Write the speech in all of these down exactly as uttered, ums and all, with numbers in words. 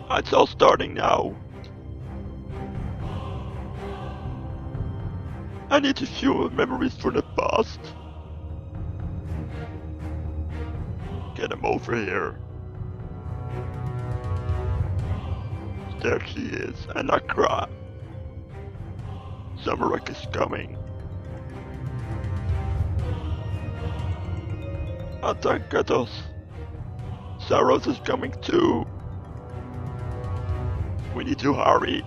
It's all starting now. I need to fuel memories from the past. Get him over here. There she is, and I cry. Zamorak is coming. Attack at us. Saros is coming too. We need to hurry.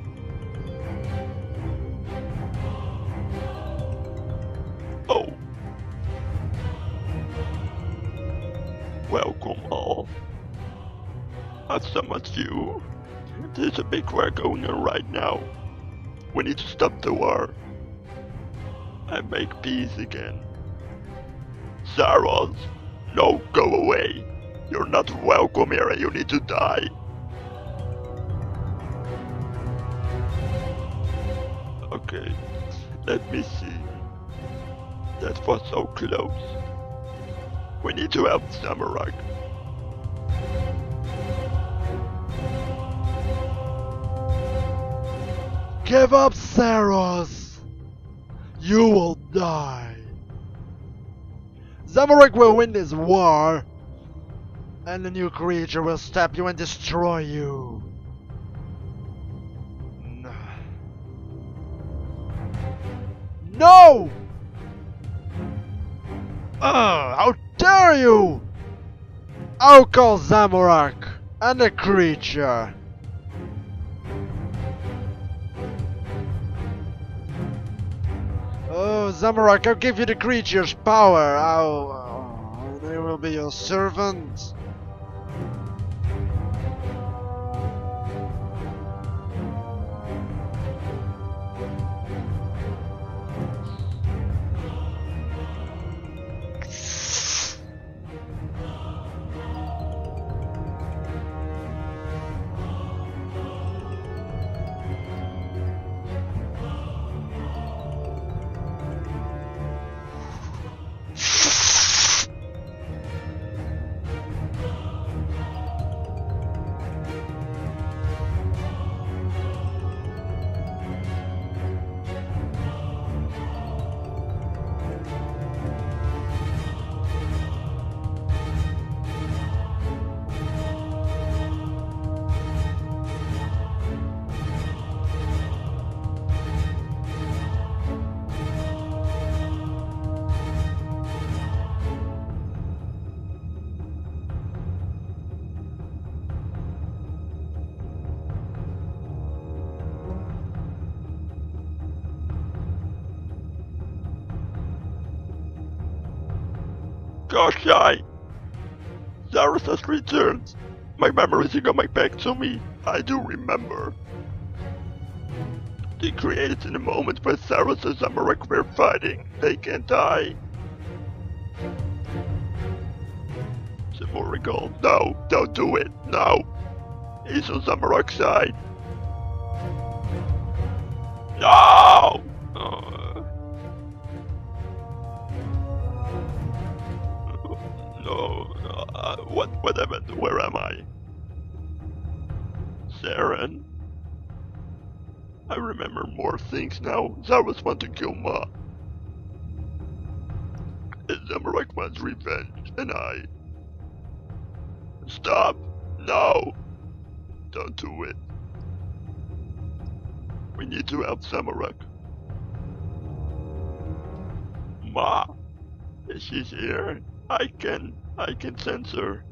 Oh. Welcome all. I've summoned you. There's a big war going on right now. We need to stop the war and make peace again. Saros, no, go away. You're not welcome here and you need to die. Okay, let me see. That was so close. We need to help Zamorak. Give up, Saros! You will die. Zamorak will win this war, and the new creature will stab you and destroy you. No! No! Ugh, how dare you! I'll call Zamorak and the creature. Oh, Zamorak, I'll give you the creature's power. I'll... Oh, they will be your servant. Gosh, I... Zaros has returned. My memories are coming back to me. I do remember. They created in a moment where Zaros and Zamorak were fighting. They can't die. Zamorak, no, don't do it, no. He's on Zamorak's side. No! Uh, No, uh, what, what happened? Where am I? Saren? I remember more things now. Zaros wants to kill Ma. And Zamorak wants revenge, and I... Stop! No! Don't do it. We need to help Zamorak. Ma! She's here. I can, I can sense her.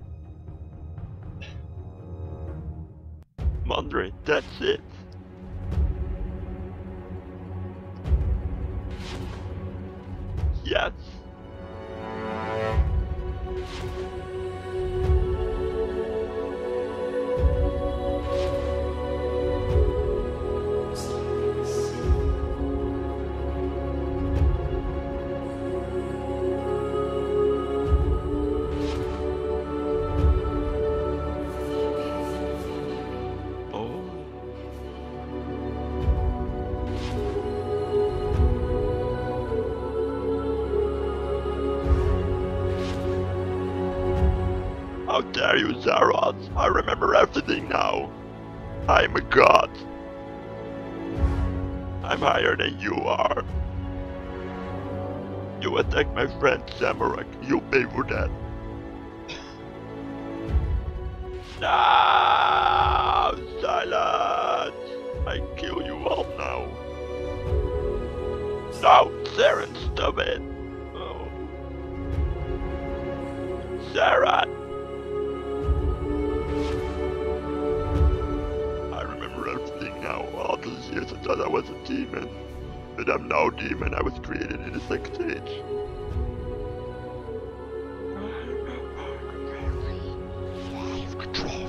Mondrith, that's it. Yes. How dare you, Zaros? I remember everything now. I'm a god. I'm higher than you are. You attacked my friend Samarak. You'll pay for that. No! Silence! I kill you all now. No, Saren, stop it! Oh. Saren! I remember everything now. All those years I thought I was a demon. But I'm now a demon. I was created in the second age. Control.